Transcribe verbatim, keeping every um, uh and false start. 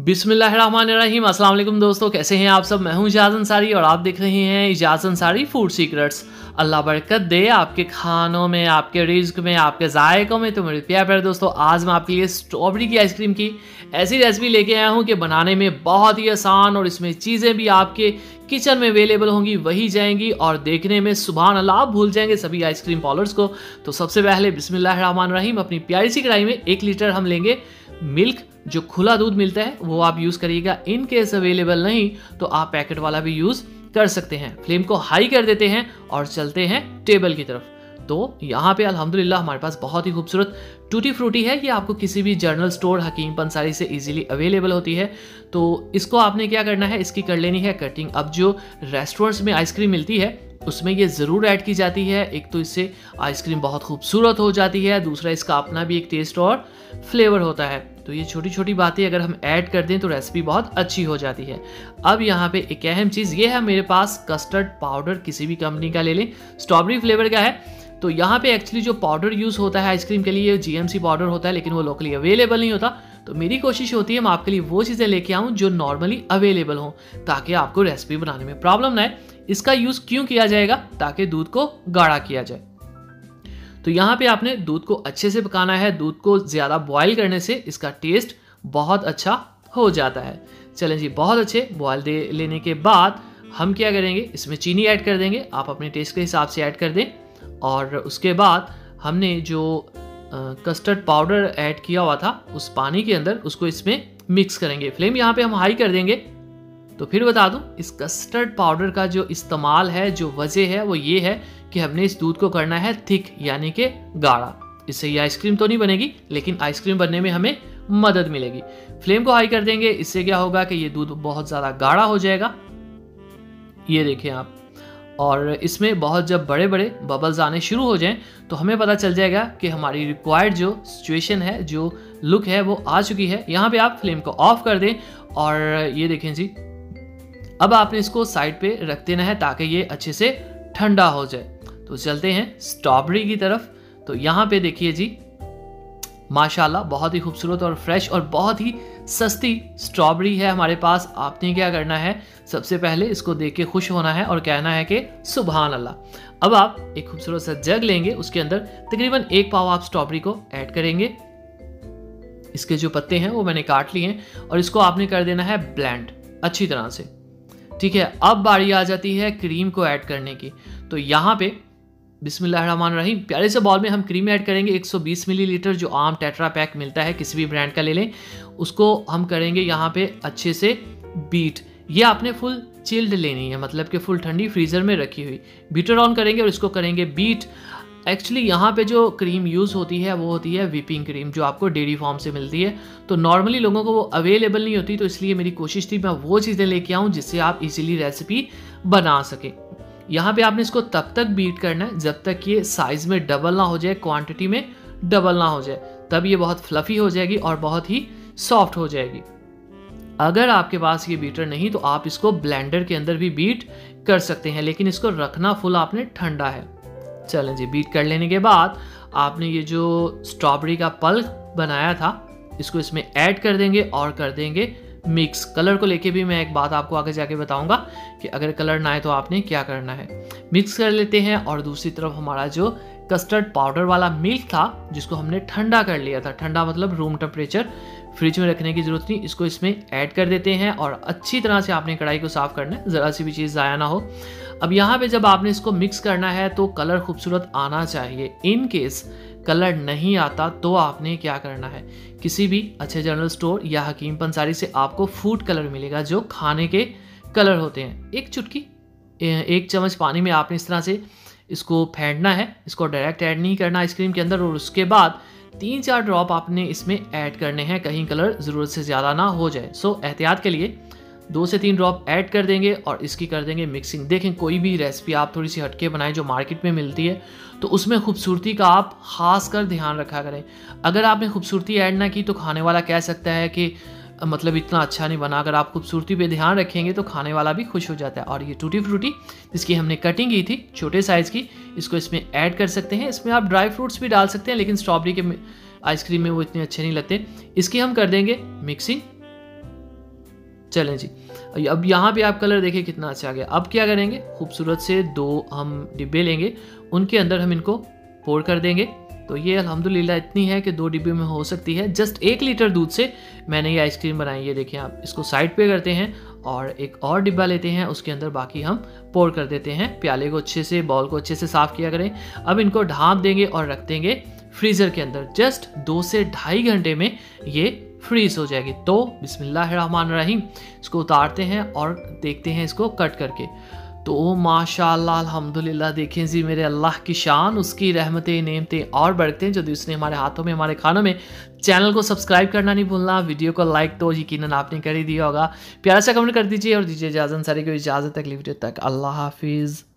बिस्मिल्लाहिर्रहमानिर्रहीम। अस्सलाम वालेकुम दोस्तों, कैसे हैं आप सब। मैं हूं इजाज़ अंसारी और आप देख रहे हैं इजाज़ अंसारी फूड सीक्रेट्स। अल्लाह बरकत दे आपके खानों में, आपके रिज्क में, आपके जायकों में। तो मेरे प्यारे प्यारे दोस्तों, आज मैं आपके लिए स्ट्रॉबेरी की आइसक्रीम की ऐसी रेसिपी लेके आया हूं कि बनाने में बहुत ही आसान और इसमें चीज़ें भी आपके किचन में अवेलेबल होंगी, वही जाएंगी और देखने में सुभान अल्लाह आप भूल जाएंगे सभी आइसक्रीम पार्लर्स को। तो सबसे पहले बिस्मिल्लाहिर्रहमानिर्रहीम, अपनी प्यारी सी कढ़ाई में एक लीटर हम लेंगे मिल्क। जो खुला दूध मिलता है वो आप यूज़ करिएगा। इन केस अवेलेबल नहीं तो आप पैकेट वाला भी यूज़ कर सकते हैं। फ्लेम को हाई कर देते हैं और चलते हैं टेबल की तरफ। तो यहाँ पे अल्हम्दुलिल्लाह हमारे पास बहुत ही खूबसूरत टूटी फ्रूटी है। ये आपको किसी भी जनरल स्टोर हकीम पंसारी से इजीली अवेलेबल होती है। तो इसको आपने क्या करना है, इसकी कर लेनी है कटिंग। अब जो रेस्टोरेंट्स में आइसक्रीम मिलती है उसमें ये ज़रूर ऐड की जाती है। एक तो इससे आइसक्रीम बहुत खूबसूरत हो जाती है, दूसरा इसका अपना भी एक टेस्ट और फ्लेवर होता है। तो ये छोटी छोटी बातें अगर हम ऐड कर दें तो रेसिपी बहुत अच्छी हो जाती है। अब यहाँ पे एक अहम चीज़ ये है, मेरे पास कस्टर्ड पाउडर किसी भी कंपनी का ले लें, स्ट्रॉबेरी फ्लेवर का है। तो यहाँ पे एक्चुअली जो पाउडर यूज़ होता है आइसक्रीम के लिए जीएमसी पाउडर होता है, लेकिन वो लोकली अवेलेबल नहीं होता। तो मेरी कोशिश होती है मैं आपके लिए वो चीज़ें लेके आऊँ जो नॉर्मली अवेलेबल हों, ताकि आपको रेसिपी बनाने में प्रॉब्लम ना आए। इसका यूज़ क्यों किया जाएगा, ताकि दूध को गाढ़ा किया जाए। तो यहाँ पे आपने दूध को अच्छे से पकाना है। दूध को ज़्यादा बॉयल करने से इसका टेस्ट बहुत अच्छा हो जाता है। चलें जी, बहुत अच्छे बॉयल दे लेने के बाद हम क्या करेंगे, इसमें चीनी ऐड कर देंगे। आप अपने टेस्ट के हिसाब से ऐड कर दें। और उसके बाद हमने जो कस्टर्ड पाउडर ऐड किया हुआ था उस पानी के अंदर उसको इसमें मिक्स करेंगे। फ्लेम यहाँ पे हम हाई कर देंगे। तो फिर बता दूं, इस कस्टर्ड पाउडर का जो इस्तेमाल है, जो वजह है वो ये है कि हमने इस दूध को करना है थिक, यानी कि गाढ़ा। इससे ये आइसक्रीम तो नहीं बनेगी, लेकिन आइसक्रीम बनने में हमें मदद मिलेगी। फ्लेम को हाई कर देंगे। इससे क्या होगा कि ये दूध बहुत ज़्यादा गाढ़ा हो जाएगा, ये देखें आप। और इसमें बहुत जब बड़े बड़े बबल्स आने शुरू हो जाएं तो हमें पता चल जाएगा कि हमारी रिक्वायर्ड जो सिचुएशन है, जो लुक है वो आ चुकी है। यहाँ पे आप फ्लेम को ऑफ कर दें और ये देखें जी, अब आपने इसको साइड पे रख देना है ताकि ये अच्छे से ठंडा हो जाए। तो चलते हैं स्ट्रॉबेरी की तरफ। तो यहाँ पे देखिए जी, माशाल्लाह बहुत ही खूबसूरत और फ्रेश और बहुत ही सस्ती स्ट्रॉबेरी है हमारे पास। आपने क्या करना है, सबसे पहले इसको देख के खुश होना है और कहना है कि सुभान अल्लाह। अब आप एक खूबसूरत सा जग लेंगे, उसके अंदर तकरीबन एक पाव आप स्ट्रॉबेरी को ऐड करेंगे। इसके जो पत्ते हैं वो मैंने काट लिए हैं और इसको आपने कर देना है ब्लेंड अच्छी तरह से। ठीक है, अब बारी आ जाती है क्रीम को ऐड करने की। तो यहाँ पे बिस्मिल्लाहिर्रहमानिर्रहीम, प्यारे से बॉल में हम क्रीम ऐड करेंगे। एक सौ बीस मिलीलीटर जो आम टेट्रा पैक मिलता है, किसी भी ब्रांड का ले लें, उसको हम करेंगे यहाँ पे अच्छे से बीट। ये आपने फुल चिल्ड लेनी है, मतलब कि फुल ठंडी फ्रीजर में रखी हुई। बीटर ऑन करेंगे और इसको करेंगे बीट। एक्चुअली यहाँ पे जो क्रीम यूज़ होती है वो होती है व्हिपिंग क्रीम, जो आपको डेयरी फार्म से मिलती है। तो नॉर्मली लोगों को वो अवेलेबल नहीं होती, तो इसलिए मेरी कोशिश थी मैं वो चीज़ें लेके आऊँ जिससे आप इजीली रेसिपी बना सकें। यहाँ पे आपने इसको तब तक बीट करना है जब तक ये साइज़ में डबल ना हो जाए, क्वांटिटी में डबल ना हो जाए, तब ये बहुत फ्लफ़ी हो जाएगी और बहुत ही सॉफ्ट हो जाएगी। अगर आपके पास ये बीटर नहीं तो आप इसको ब्लेंडर के अंदर भी बीट कर सकते हैं, लेकिन इसको रखना फुल आपने ठंडा है। चलें जी, बीट कर लेने के बाद आपने ये जो स्ट्रॉबेरी का पल्प बनाया था इसको इसमें ऐड कर देंगे और कर देंगे मिक्स। कलर को लेके भी मैं एक बात आपको आगे जाके बताऊंगा कि अगर कलर ना आए तो आपने क्या करना है। मिक्स कर लेते हैं और दूसरी तरफ हमारा जो कस्टर्ड पाउडर वाला मिल्क था जिसको हमने ठंडा कर लिया था, ठंडा मतलब रूम टेम्परेचर, फ्रिज में रखने की जरूरत नहीं, इसको इसमें ऐड कर देते हैं और अच्छी तरह से आपने कढ़ाई को साफ करना है, ज़रा सी भी चीज़ ज़ाया ना हो। अब यहाँ पे जब आपने इसको मिक्स करना है तो कलर खूबसूरत आना चाहिए। इन केस कलर नहीं आता तो आपने क्या करना है, किसी भी अच्छे जनरल स्टोर या हकीम पंसारी से आपको फूड कलर मिलेगा जो खाने के कलर होते हैं। एक चुटकी, एक चम्मच पानी में आपने इस तरह से इसको फेंटना है, इसको डायरेक्ट ऐड नहीं करना आइसक्रीम के अंदर। और उसके बाद तीन चार ड्रॉप आपने इसमें ऐड करने हैं, कहीं कलर ज़रूरत से ज़्यादा ना हो जाए। सो एहतियात के लिए दो से तीन ड्रॉप ऐड कर देंगे और इसकी कर देंगे मिक्सिंग। देखें, कोई भी रेसिपी आप थोड़ी सी हटके बनाएं जो मार्केट में मिलती है तो उसमें खूबसूरती का आप खास कर ध्यान रखा करें। अगर आपने खूबसूरती ऐड ना की तो खाने वाला कह सकता है कि मतलब इतना अच्छा नहीं बना। अगर आप खूबसूरती पे ध्यान रखेंगे तो खाने वाला भी खुश हो जाता है। और ये टूटी फ्रूटी जिसकी हमने कटिंग की थी छोटे साइज़ की, इसको इसमें ऐड कर सकते हैं। इसमें आप ड्राई फ्रूट्स भी डाल सकते हैं, लेकिन स्ट्रॉबेरी के आइसक्रीम में वो इतने अच्छे नहीं लगते। इसकी हम कर देंगे मिक्सिंग। चलें जी, अब यहाँ पे आप कलर देखिए कितना अच्छा आ गया। अब क्या करेंगे, खूबसूरत से दो हम डिब्बे लेंगे, उनके अंदर हम इनको पोर कर देंगे। तो ये अल्हम्दुलिल्लाह इतनी है कि दो डिब्बे में हो सकती है। जस्ट एक लीटर दूध से मैंने ये आइसक्रीम बनाई है। देखिए आप इसको साइड पे करते हैं और एक और डिब्बा लेते हैं, उसके अंदर बाकी हम पोर कर देते हैं। प्याले को अच्छे से, बॉल को अच्छे से साफ़ किया करें। अब इनको ढाँप देंगे और रख देंगे फ्रीज़र के अंदर। जस्ट दो से ढाई घंटे में ये फ्रीज हो जाएगी। तो बिस्मिल्लाहिर्रहमानिर्रहीम, इसको उतारते हैं और देखते हैं इसको कट करके। तो माशाअल्लाह अल्हम्दुलिल्लाह, देखें जी मेरे अल्लाह की शान, उसकी रहमतें नेमतें और बढ़ते हैं जो उसने हमारे हाथों में, हमारे खानों में। चैनल को सब्सक्राइब करना नहीं भूलना, वीडियो को लाइक तो यकीनन आपने कर ही दिया होगा। प्यारा सा कमेंट कर दीजिए और दीजिए इजाज़त। सारी को इजाज़त, अगली वीडियो तक, अल्लाह हाफिज़।